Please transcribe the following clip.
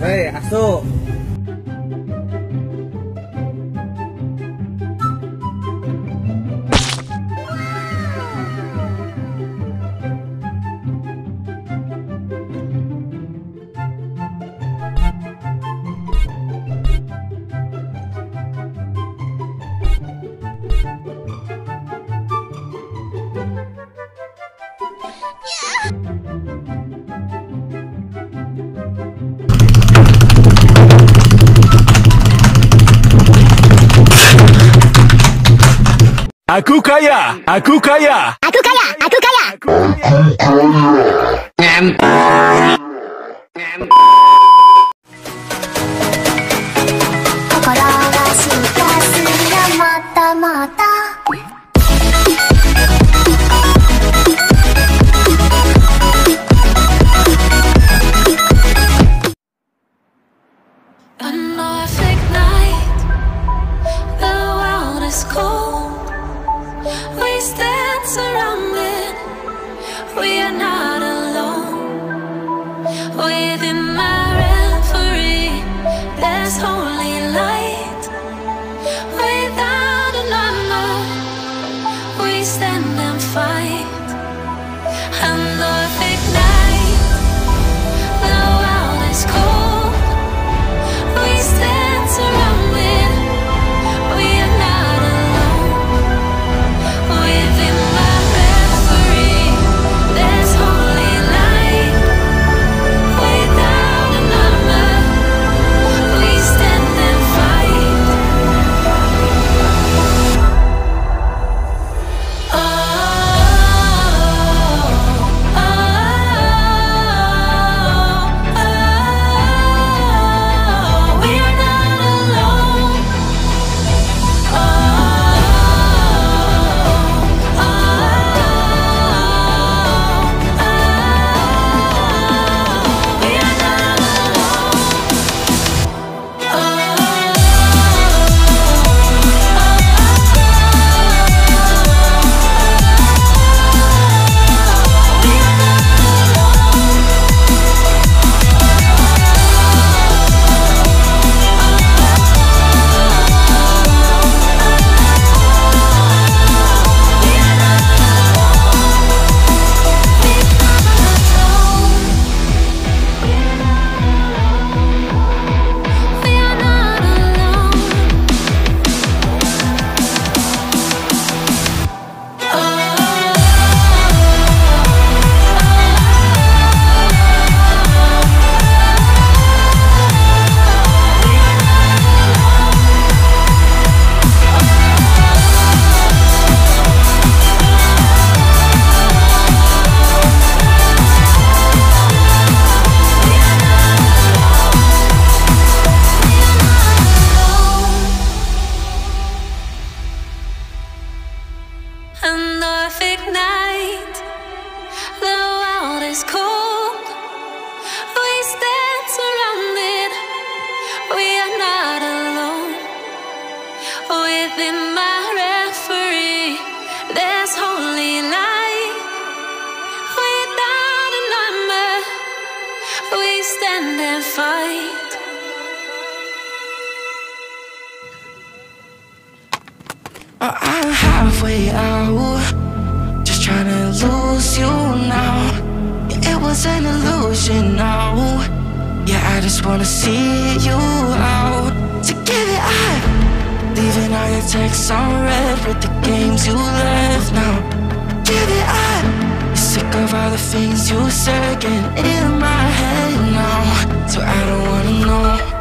Hei, asu. Aku kaya, aku kaya, aku kaya, aku kaya, aku kaya. I'm halfway out, just trying to lose you now. Yeah, it was an illusion now. Yeah, I just wanna see you out. To give it up, leaving all your texts on red with the games you left now. Give it up, you're sick of all the things you said getting in my head now. So I don't wanna know.